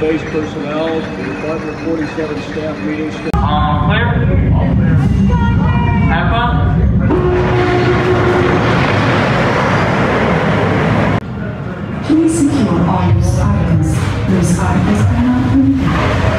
base personnel, the Department 47 staff meetings. Clear? Have fun? Please secure all loose items. Loose items are not permitted.